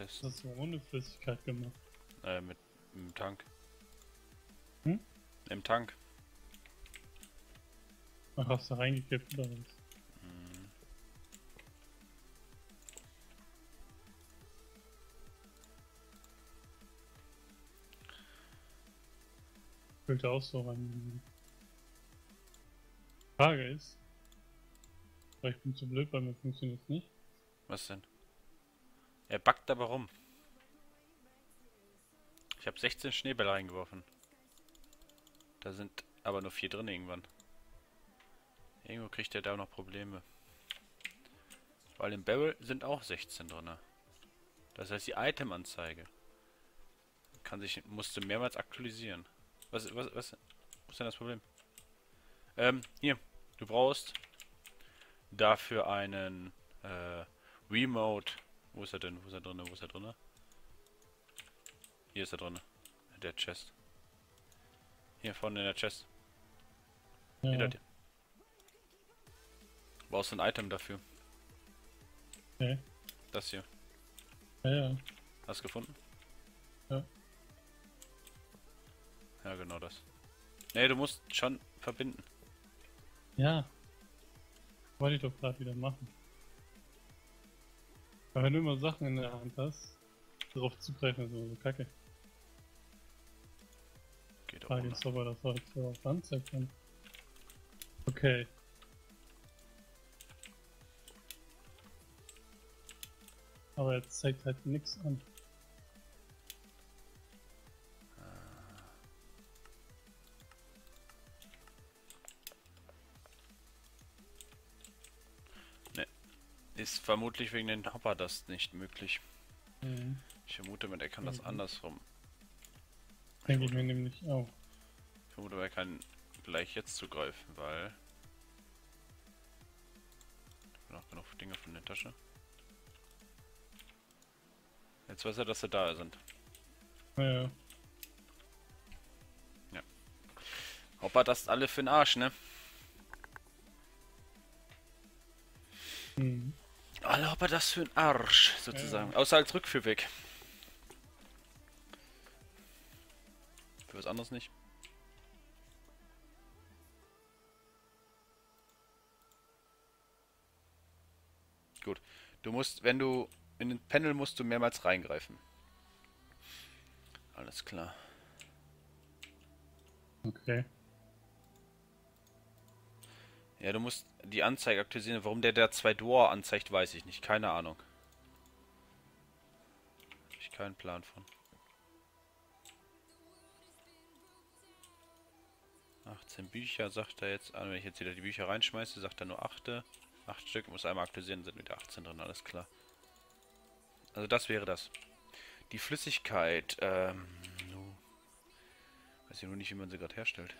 Das hast du ohne Flüssigkeit gemacht. Mit im Tank. Hm? Im Tank. Ach, hast du reingekippt oder was? Hm. Füllt auch so rein. Frage ist, weil ich bin zu blöd, bei mir funktioniert es nicht. Was denn? Er backt aber rum. Ich habe 16 Schneebälle reingeworfen. Da sind aber nur 4 drin irgendwann. Irgendwo kriegt er da noch Probleme. Weil im Barrel sind auch 16 drin. Das heißt, die Item-Anzeige musste mehrmals aktualisieren. Wo ist denn das Problem? Hier. Du brauchst dafür einen Remote. Wo ist er denn? Wo ist er drin? Wo ist er drin? Hier ist er drin. Der Chest. Hier vorne in der Chest. Ja, Hinter dir. Brauchst du ein Item dafür. okay. Das hier. Ja. Hast du gefunden? Ja. Ja, genau das. Nee, du musst schon verbinden. Ja. Wollte ich doch gerade wieder machen. Aber wenn du immer Sachen in der Hand hast, darauf zugreifen ist immer so kacke. Geht auch Frage ohne. ist, ob er das heute so auf anzeigen kann. Okay. Aber jetzt zeigt halt nichts an. Ne. Ist vermutlich wegen den Hopper das nicht möglich. Mhm. Ich vermute, er kann das andersrum. Denke ich mir nämlich auch. Ich vermute, er kann gleich jetzt zugreifen, weil... noch genug Dinge von der Tasche. Jetzt weiß er, dass sie da sind. Ja. Ja. Hopper, das ist alle für den Arsch, ne? Mhm. Alle Hopper, das für den Arsch, sozusagen. Ja. Außer als Rückführweg. Für was anderes nicht. Gut. Du musst, wenn du in den Panel musst du mehrmals reingreifen. Alles klar. Okay. Ja, du musst die Anzeige aktualisieren. Warum der 2 Door anzeigt, weiß ich nicht. Keine Ahnung. Habe ich keinen Plan von. 18 Bücher, sagt er jetzt. Wenn ich jetzt wieder die Bücher reinschmeiße, sagt er nur 8. 8 Stück. Muss einmal aktualisieren, sind wieder 18 drin. Alles klar. Also das wäre das. Die Flüssigkeit, weiß ich nur nicht, wie man sie gerade herstellt.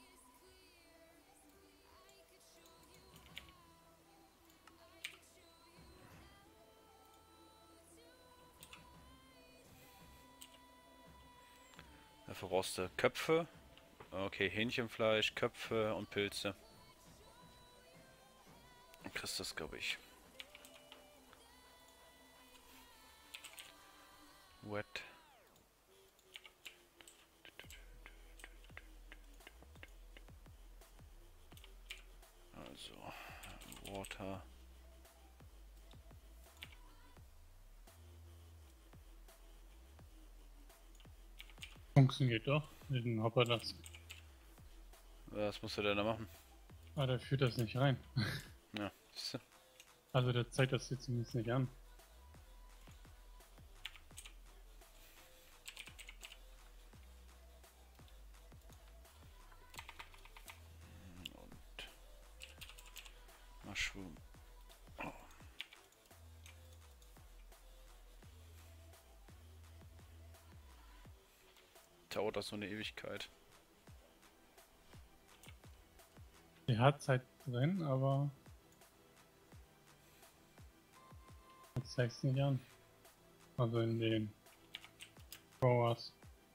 Dafür brauchst du Köpfe. Okay, Hähnchenfleisch, Köpfe und Pilze. Dann kriegst du das, glaube ich. Wet. Also, Water. Funktioniert doch. Mit dem Hopper das. Was musst du denn da machen? Aber der führt das nicht rein. Ja, siehst du? Also der zeigt das jetzt zumindest nicht an. Und Mushroom. Oh. Dauert das so eine Ewigkeit? Die hat Zeit drin, aber jetzt zeigt es nicht an. Also in den Growers.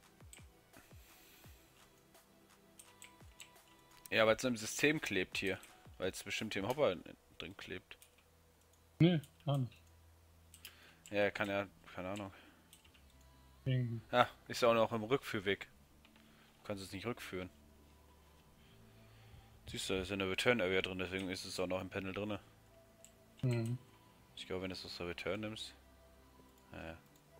Ja, weil es im System klebt hier. Weil es bestimmt hier im Hopper drin klebt. Nö, gar nicht. Ja, kann ja keine Ahnung. Deswegen. Ja, ist ja auch noch im Rückführweg. Du kannst es nicht rückführen. Siehst du, da ist eine Return Area drin, deswegen ist es auch noch im Panel drin. Mhm. Ich glaube, wenn du es aus der Return nimmst. Naja.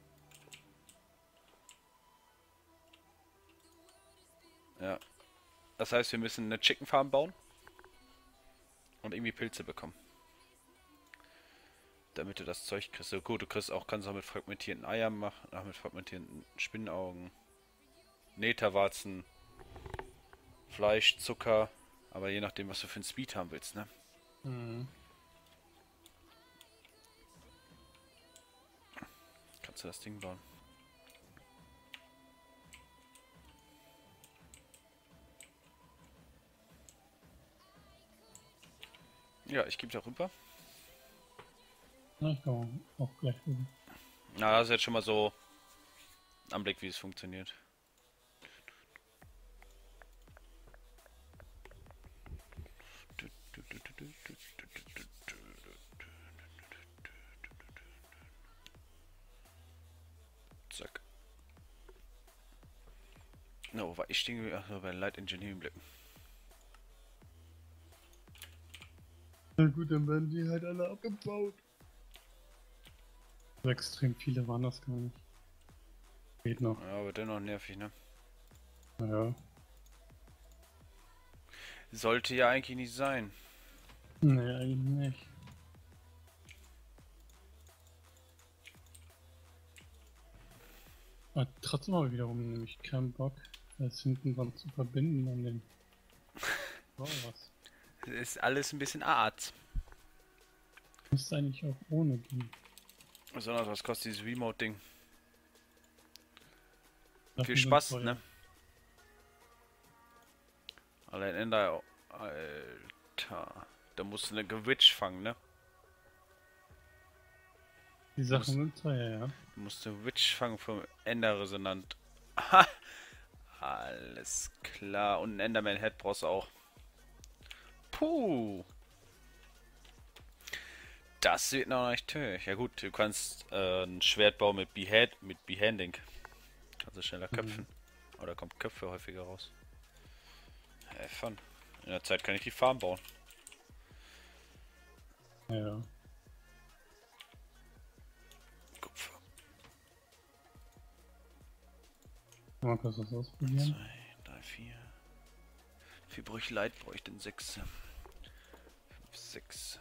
Ja. Das heißt, wir müssen eine Chicken Farm bauen. Und irgendwie Pilze bekommen. Damit du das Zeug kriegst. So gut, du kannst auch mit fragmentierten Eiern machen, auch mit fragmentierten Spinnenaugen, Netherwarzen, Fleisch, Zucker, aber je nachdem, was du für einen Speed haben willst, ne? Mhm. Kannst du das Ding bauen. Ja, ich gebe da rüber. Na, ich komme auch gleich rüber. Na, das ist jetzt schon mal so Anblick, wie es funktioniert. Zack. Na, wo war ich stehen geblieben? Achso, bei Light Engineering blicken. Na gut, dann werden die halt alle abgebaut. So extrem viele waren das gar nicht. Geht noch. Ja, aber dennoch nervig, ne? Naja. Sollte ja eigentlich nicht sein. Nee, eigentlich nicht. Aber trotzdem aber wiederum nämlich keinen Bock, das hinten dran zu verbinden an den. Oh, was? Das ist alles ein bisschen Art. Müsste eigentlich auch ohne gehen. Besonders was kostet dieses Remote-Ding? Dafür Viel sind Spaß, teuer. ne? Allein Ender. Alter. Da musst du eine Gewitch fangen, ne? Die Sachen sind teuer, ja. Du musst eine Witch fangen vom Ender-Resonant. Ha! Alles klar. Und ein Enderman-Head brauchst du auch. Puh. Das wird noch nicht tödlich. Ja gut, du kannst ein Schwert bauen mit Behanding. Also schneller köpfen. Oder kommt Köpfe häufiger raus. Hey, fun. In der Zeit kann ich die Farm bauen. Ja. Kupfer. Mal kurz das ausprobieren. 2, 3, 4. Wie viel brauche ich Light? Brauche ich denn 6? 5, 6.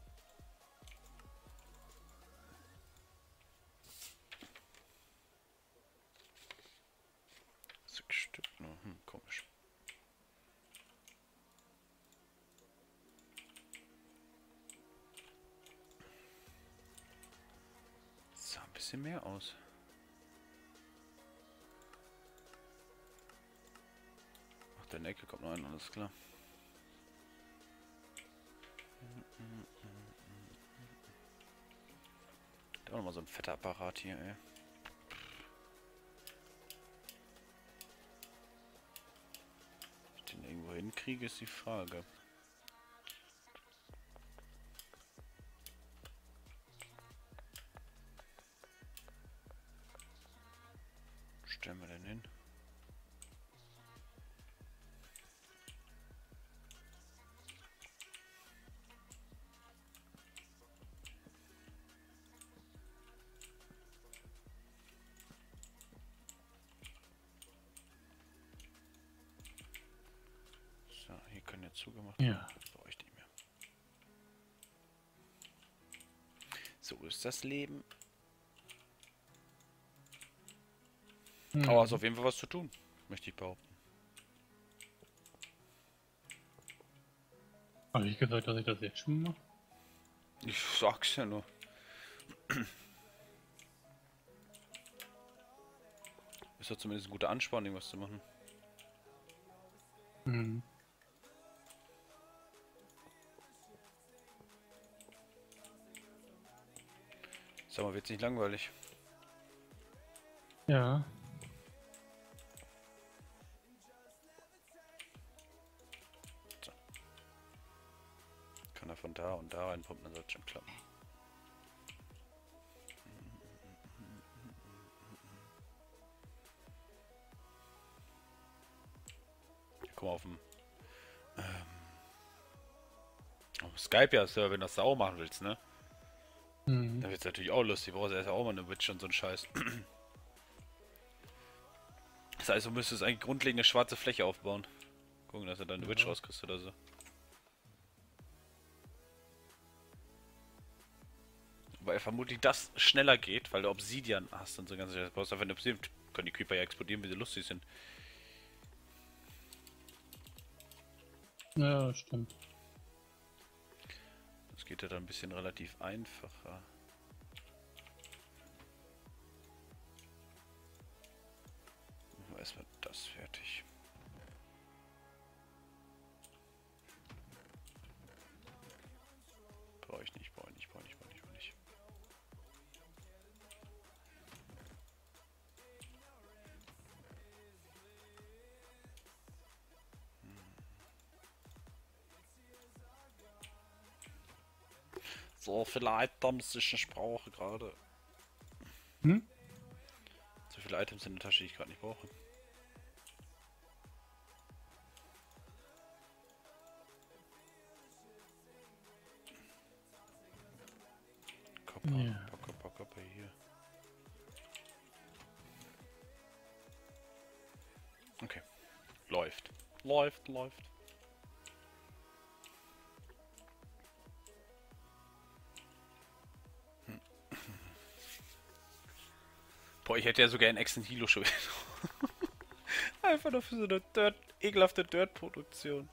Stück nur. Komisch. Das sah ein bisschen mehr aus. Ach, der Ecke kommt noch ein, alles klar. Da war noch mal so ein fetter Apparat hier, ey. Ob ich den irgendwo hinkriege, ist die Frage. Stellen wir den hin? So, hier können jetzt zugemacht werden. Ja. Das brauche ich nicht mehr. So ist das Leben. Aber ist auf jeden Fall was zu tun, möchte ich behaupten. Habe ich gesagt, dass ich das jetzt schon mache? Ich sag's ja nur. Ist doch zumindest ein guter Ansporn, irgendwas zu machen. Mhm. Sag mal, wird's nicht langweilig? Ja. Kann er von da und da reinpumpen, dann sollte schon klappen. guck mal, auf dem Skype ja Server, wenn du das da auch machen willst, ne? Mhm. Da wird's natürlich auch lustig, brauchst du erst auch mal eine Witch und so ein Scheiß. Das heißt, du müsstest eigentlich grundlegend eine schwarze Fläche aufbauen. Gucken, dass du da eine Witch Ja. rauskriegst oder so. Weil vermutlich das schneller geht, weil du Obsidian hast und so ganz. Du brauchst einfach eine Obsidian. Können die Creeper ja explodieren, wie sie lustig sind. Ja, stimmt. Das geht ja dann ein bisschen relativ einfacher. Machen wir erstmal das fertig. Brauche ich nicht, brauche ich nicht, brauche ich nicht, brauche ich nicht, brauche ich nicht. So viele Items, die ich brauche gerade. Hm? So viele Items in der Tasche, die ich gerade nicht brauche. Kopper, Ja. Kopper hier. Okay. Läuft. Läuft. Boah, ich hätte ja sogar einen Exen Hilo schon wieder. Einfach nur für so eine ekelhafte Dirt-Produktion.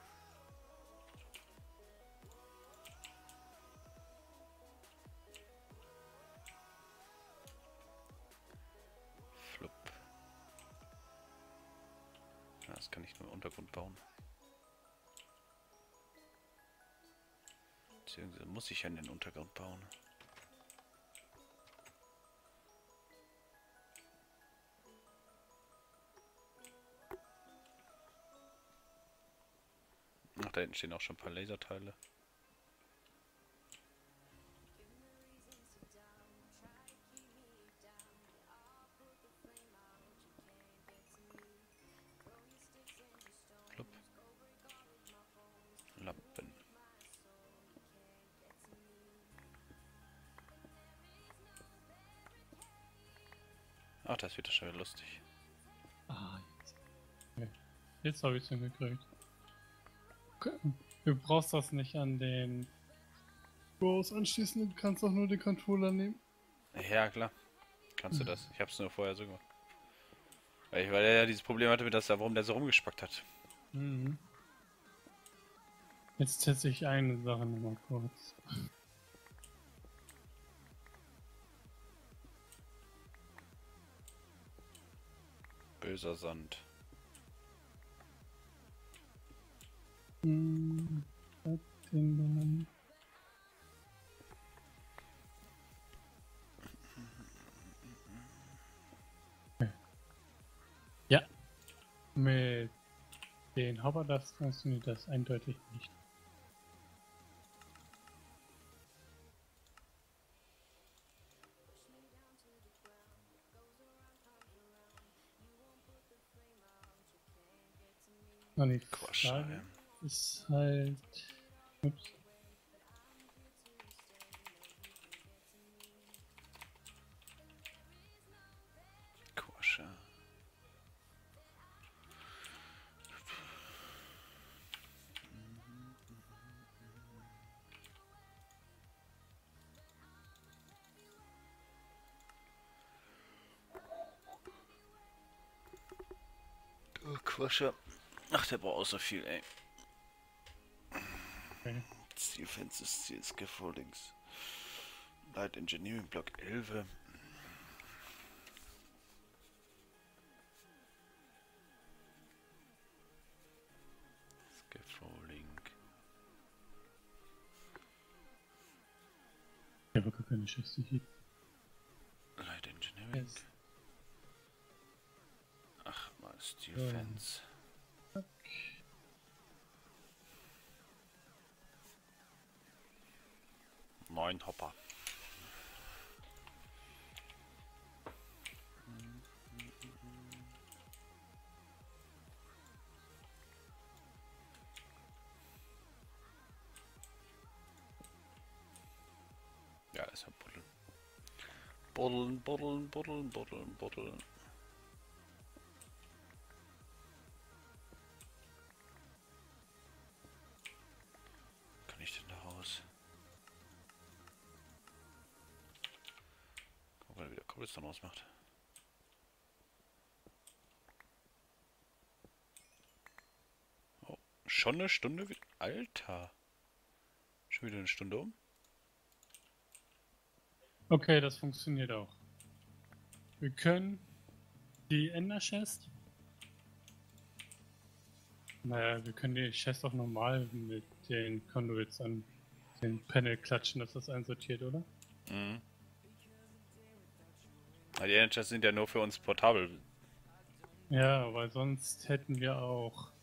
Flup. Ja, das kann ich nur im Untergrund bauen. Beziehungsweise muss ich ja in den Untergrund bauen. Ach, da hinten stehen auch schon ein paar Laserteile. Flup. Lampen. Ach, das wird schon wieder lustig. Ah, jetzt. Okay. Jetzt habe ich es hingekriegt. Okay. Du brauchst das nicht an den Bros anschließen, du kannst auch nur den Controller nehmen. Ja, klar. Kannst du das? Ich hab's nur vorher so gemacht. Weil er ja dieses Problem hatte, warum der so rumgespackt hat. Mhm. Jetzt teste ich eine Sache nochmal kurz. Böser Sand. Was denn dann? Okay. Ja, mit den Hover-Dust funktioniert das eindeutig nicht. Und die Quatsch, Frage ist halt... Ups. Quasche. Oh, Quasche. Ach, der braucht auch so viel, ey. Okay. Steel Fences, Steel Scaffoldings. Light Engineering Block 11. Scaffolding. Ich habe gar keine Schüsse hier. Light Engineering. Yes. Ach, mal Steel Ja. Fence. Zack. 9 Hopper. Buddeln, buddeln, buddeln, buddeln, buddeln. Kann ich denn da raus? Guck mal, wie der Cobblestone ausmacht. Oh, schon eine Stunde? Alter. Schon wieder eine Stunde um? Okay, das funktioniert auch. Wir können die Ender Chest. Naja, wir können die Chest auch normal mit den Conduits an den Panel klatschen, dass das einsortiert, oder? Mhm. Die Energies sind ja nur für uns portabel. Ja, weil sonst hätten wir auch